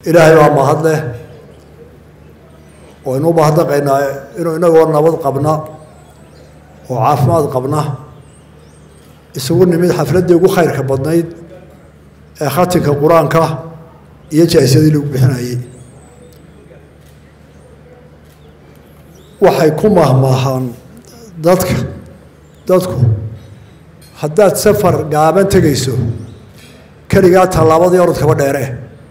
إلهي ما هذا وإنه بعد قينا إنه ورنا قبنا وعافمات قبنا يسوون من حفلة يقول خير كبدنايد خاتك القرآن كه يجي يسدي له بحناي وحيكون مهما dadku haddaad safar gaaban tegayso kaligaa tallaabadii orodkaba dheere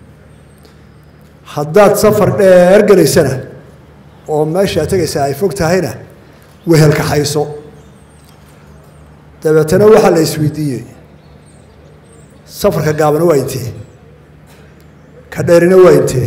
haddaad safar dheer gelaysana oo meesha tegaysa ay fog tahayna wehelka hayso dabeetana waxaa la isweydiiyey safarka gaaban waa intee ka dheerina waa intee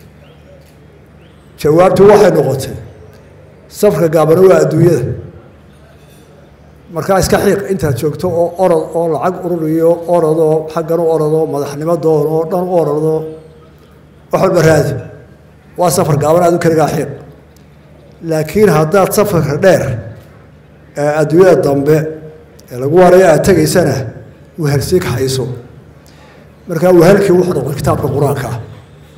jawaabtu waxay noqotay safarka gaaban waa adduunyada markaa iska xiiq intaad joogto oo orod oo lacag ururiyo orodoo xaggan u orodo madaxnimo doon oo dhan u orodo wax walba raadi waa safar gaaban aad u kaligaa xiiq laakiin haddaad safarka dheer ee adduunyada dambe ee lagu warayo aad tegaysana wehelsiig hayso markaa wehelkii wuxuu noqday kitaabka qur-aanka ah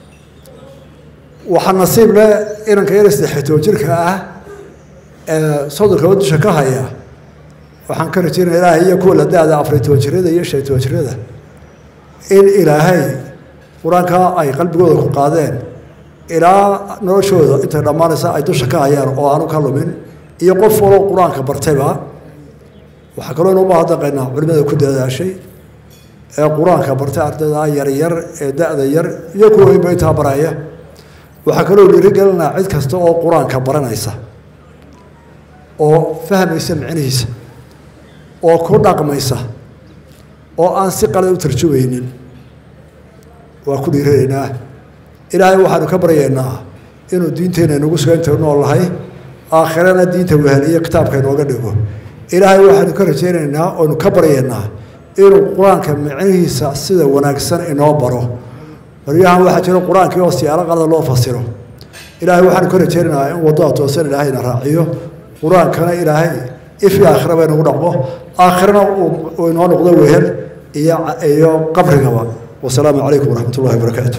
waxaa nasiib leh inanka yar saddexitoo jirka ah ee sodonka dusha ka haya waxaan ka rajaynaa ilaahay iyo kuwa la da-da afariy-toban jirada iyo shan-iyo-toban jirada in ilaahay qur-aanka ay qalbigooda ku qaadeen ilaa noloshooda intay dhammaanaysa ay dusha ka hayaan oo aanu ka lumin iyo qof waloo qur-aanka bartayba waxaa kaloo inuu mahadnaqaynaa culimada ku dadaashay ee qur-aanka bartay ardayda yaryar ee da-da yar iyo kuwa inba intaa baraya waxaa kaloo dhiirigelinaa cid kasta oo qur-aanka baranaysa oo fahmaysa micnihiisa oo ku dhaqmaysa oo aan si qalad u tarjumaynin waa ku dhiiranaynaa ilaahay waxaanu ka baryaynaa inuu diinteena inagu suga inta nool lahay aakhirana diinta wehel iyo kitaabka inooga dhigo ilaahay waxaanu ka rajaynaynaa oonu ka baryaynaa inuu qur-aanka micnihiisa sida wanaagsan inoo baro baryahan waxaa jira qur-aankii oo siyaalo qalada loo fasiro ilaahay waxaanu ka rajaynaynaa in waddada toosan ilaahayna raaciyo qur-aankana ilaahay ifii aakhira ba inagu dhaqmo aakhirana uu inoo noqdo wehel iyo qabrigaba wasalaamu calaykum waraxmat ullahi wabarakaatu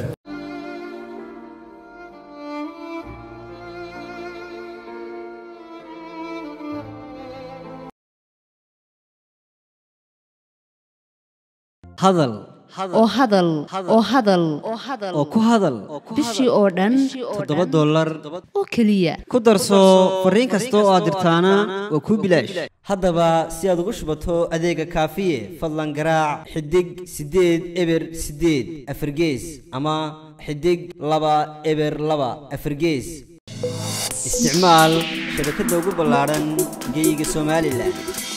hadal oo ku hadal bishii oo dhan $7 oo keliya ku darso fariin kasta oo aad dirtaana waa kuu bilaash haddaba si aad ugu shubato adeega kaafiye fadlan garaac xidig 8 eber 8 afargees ama xidig 2 eber 2 afargees isticmaal shabakadda ugu ballaaran geyga Soomaaliland